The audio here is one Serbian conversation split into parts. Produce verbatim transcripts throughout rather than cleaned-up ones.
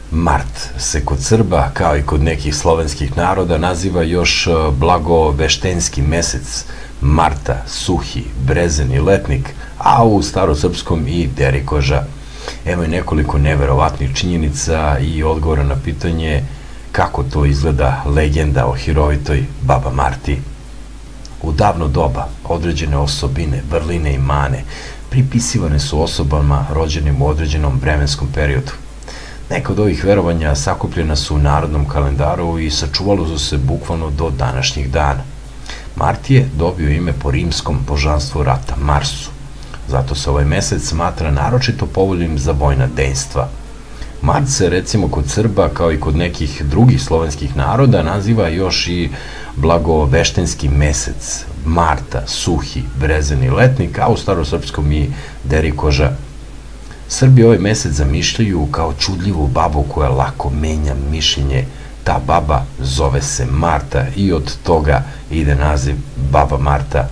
Mart se kod Srba, kao i kod nekih slovenskih naroda, naziva još blagoveštenski mesec Marta, Suhi, Brezen i Letnik, a u starosrpskom i Derikoža. Evo i nekoliko neverovatnih činjenica i odgovora na pitanje kako to izgleda legenda o hirovitoj Baba Marti. U davno doba određene osobine, vrline i mane pripisivane su osobama rođenim u određenom vremenskom periodu. Neka od ovih verovanja sakupljena su u narodnom kalendaru i sačuvalo su se bukvalno do današnjih dana. Mart je dobio ime po rimskom božanstvu rata, Marsu. Zato se ovaj mesec smatra naročito povoljnim za vojna dejstva. Mart se, recimo, kod Srba, kao i kod nekih drugih slovenskih naroda, naziva još i blagoveštenski mesec Marta, Suhi, Brezen i Letnik, a u starosrpskom i Derikoža. Srbi ovaj mesec zamišljaju kao čudljivu babu koja lako menja mišljenje. Ta baba zove se Marta i od toga ide naziv Baba Marta.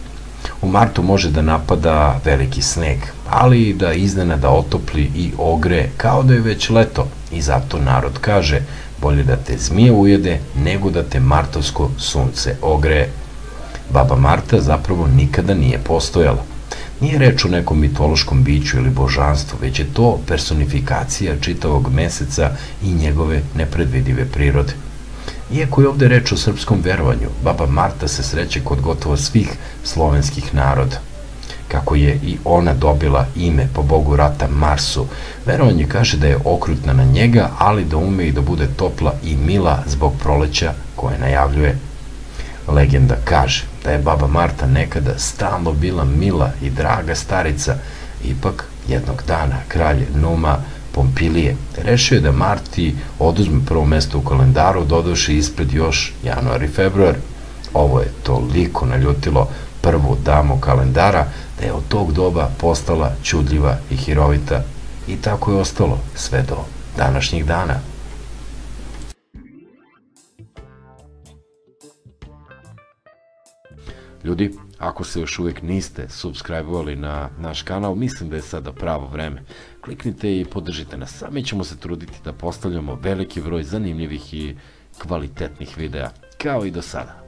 U martu može da napada veliki sneg, ali i da iznenada otopli i ogre kao da je već leto, i zato narod kaže bolje da te zmije ujede nego da te martovsko sunce ogreje. Baba Marta zapravo nikada nije postojala. Nije reč o nekom mitološkom biću ili božanstvu, već je to personifikacija čitavog meseca i njegove nepredvidive prirode. Iako je ovde reč o srpskom verovanju, Baba Marta se sreće kod gotovo svih slovenskih naroda. Kako je i ona dobila ime po bogu rata Marsu, verovanje kaže da je okrutna na njega, ali da ume i da bude topla i mila zbog proleća koje najavljuje. Legenda kaže da je Baba Marta nekada stalno bila mila i draga starica, ipak jednog dana kralj Numa Pompilije rešio je da Marti oduzme prvo mesto u kalendaru, dodavši ispred još januar i februar. Ovo je toliko naljutilo prvu damu kalendara da je od tog doba postala čudljiva i hirovita, i tako je ostalo sve do današnjih dana. Ljudi, ako se još uvijek niste subscribe-ovali na naš kanal, mislim da je sada pravo vreme. Kliknite i podržite nas, a mi ćemo se truditi da postavljamo veliki broj zanimljivih i kvalitetnih videa, kao i do sada.